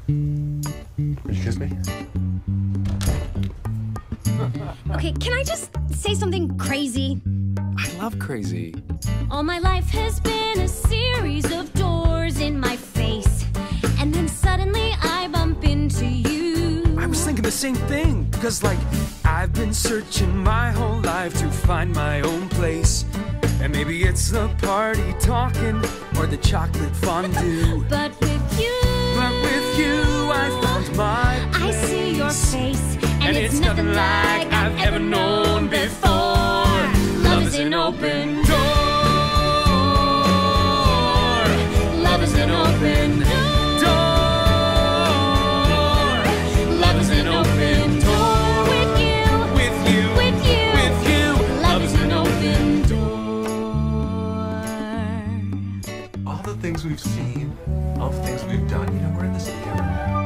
Would you kiss me? Okay, can I just say something crazy? I love crazy. All my life has been a series of doors in my face, and then suddenly I bump into you. I was thinking the same thing, because like, I've been searching my whole life to find my own place. And maybe it's the party talking, or the chocolate fondue. But with you, I found my place. I see your face, and it's nothing like I've ever known before. Love is an open door. Love is an open door. Love is an open door. With you, love is an open door. All the things we've seen, all the things we've done, you know, we're in this together.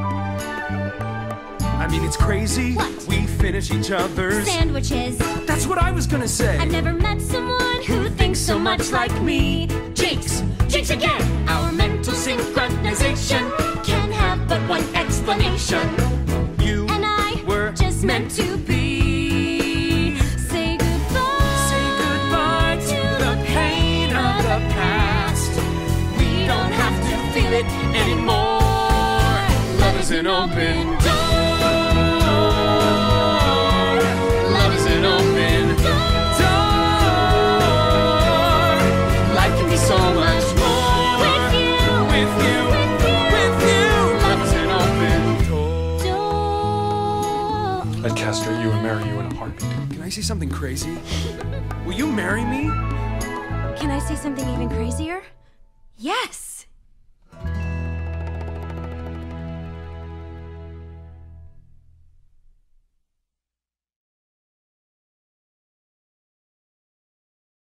I mean, it's crazy. What? We finish each other's Sandwiches. That's what I was gonna say. I've never met someone who thinks so much like me. Jinx, jinx again. Our mental synchronization can have but one explanation. You And I were just meant to be. Say goodbye. Say goodbye to the pain of the past. We don't have to feel it anymore. Love is an open door. Love is an open door. Life can be so much more with you. Love is an open door. I'd castrate you and marry you in a heartbeat. Can I say something crazy? Will you marry me? Can I say something even crazier? Yes.